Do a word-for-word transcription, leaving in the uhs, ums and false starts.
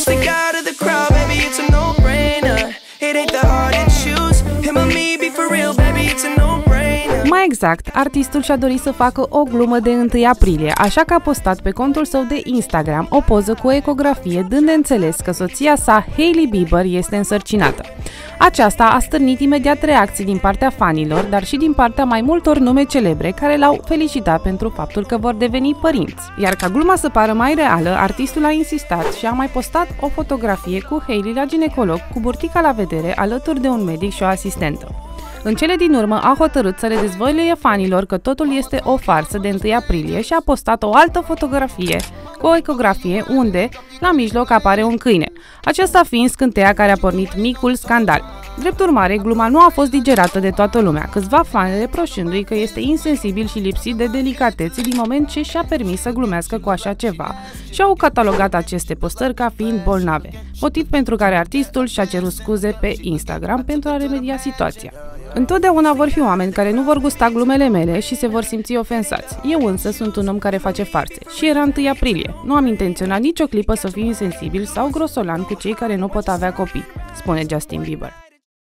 stick out of the crowd, baby, it's a no-brainer. It ain't that hard to choose. Him or me, be for real, baby, it's a no-brainer. Mai exact, artistul și-a dorit să facă o glumă de întâi aprilie, așa că a postat pe contul său de Instagram o poză cu o ecografie, dând de înțeles că soția sa, Hailey Bieber, este însărcinată. Aceasta a stârnit imediat reacții din partea fanilor, dar și din partea mai multor nume celebre care l-au felicitat pentru faptul că vor deveni părinți. Iar ca gluma să pară mai reală, artistul a insistat și a mai postat o fotografie cu Hailey la ginecolog, cu burtica la vedere, alături de un medic și o asistentă. În cele din urmă a hotărât să le dezvăluie fanilor că totul este o farsă de întâi aprilie și a postat o altă fotografie cu o ecografie unde, la mijloc, apare un câine, acesta fiind scânteia care a pornit micul scandal. Drept urmare, gluma nu a fost digerată de toată lumea, câțiva fani reproșându-i că este insensibil și lipsit de delicatețe din moment ce și-a permis să glumească cu așa ceva și au catalogat aceste postări ca fiind bolnave, motiv pentru care artistul și-a cerut scuze pe Instagram pentru a remedia situația. Întotdeauna vor fi oameni care nu vor gusta glumele mele și se vor simți ofensați. Eu însă sunt un om care face farse și era întâi aprilie. Nu am intenționat nicio clipă să fiu insensibil sau grosolan cu cei care nu pot avea copii, spune Justin Bieber.